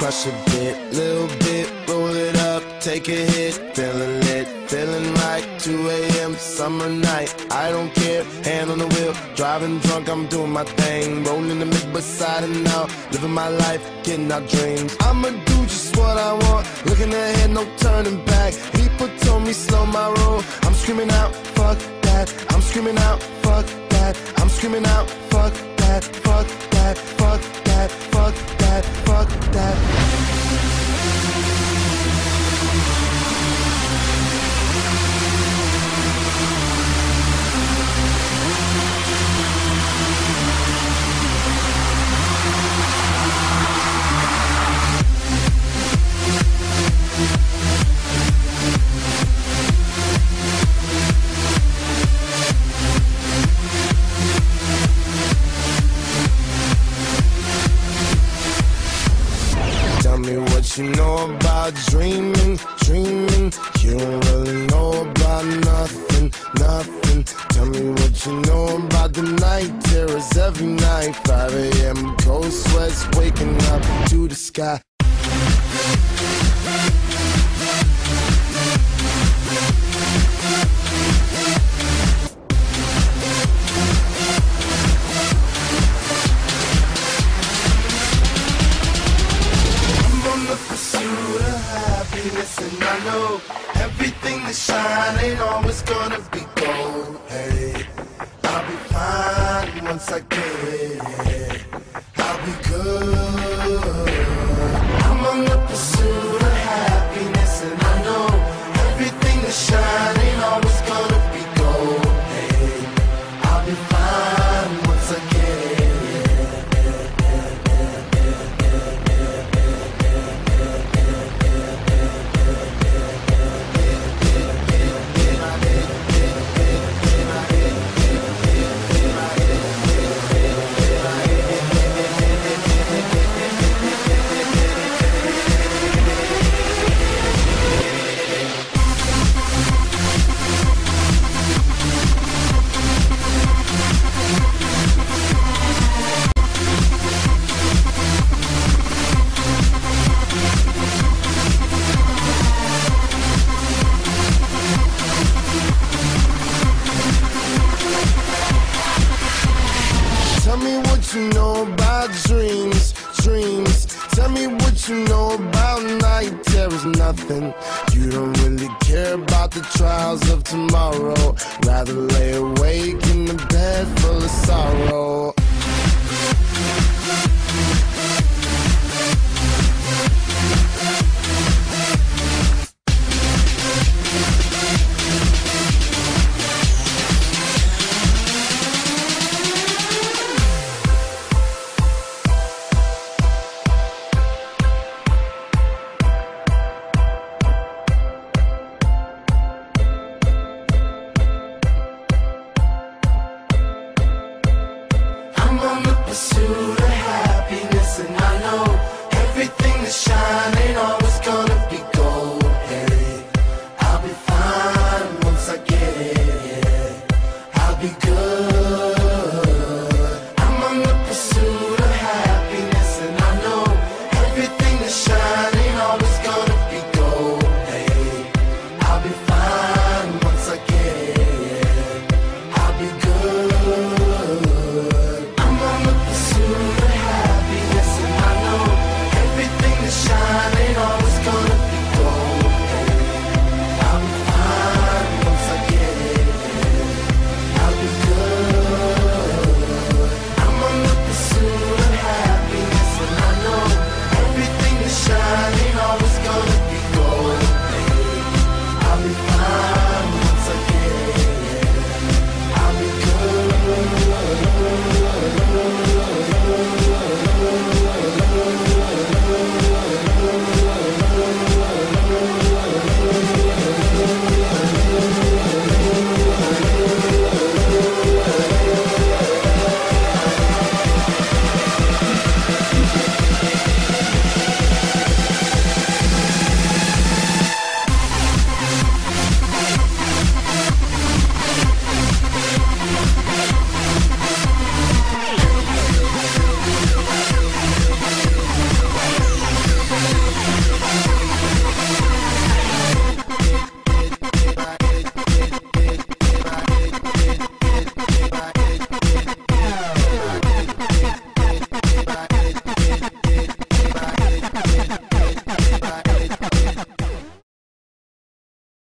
crush a bit, little bit, roll it up, take a hit, feeling lit, feeling right, 2 a.m. summer night, I don't care, hand on the wheel, driving drunk, I'm doing my thing, rolling the mid beside and out, living my life, getting our dreams. I'ma do just what I want, looking ahead, no turning back. People told me slow my roll, I'm screaming out, fuck that, I'm screaming out, fuck that, I'm screaming out, fuck that, fuck that, fuck that, fuck that, fuck that. Tell me what you know about dreaming, dreaming. You don't really know about nothing, nothing. Tell me what you know about the night terrors every night. 5 a.m. cold sweats waking up to the sky. And I know everything that shine ain't always gonna be gold. Hey, I'll be fine once I get it. I'll be good. I'm on the pursuit of happiness, and I know everything that shine ain't always gonna be gold. Hey, I'll be fine once I get it. Tell me what you know about dreams, dreams. Tell me what you know about night terrors, nothing. You don't really care about the trials of tomorrow. Rather lay awake in the bed full of sorrow.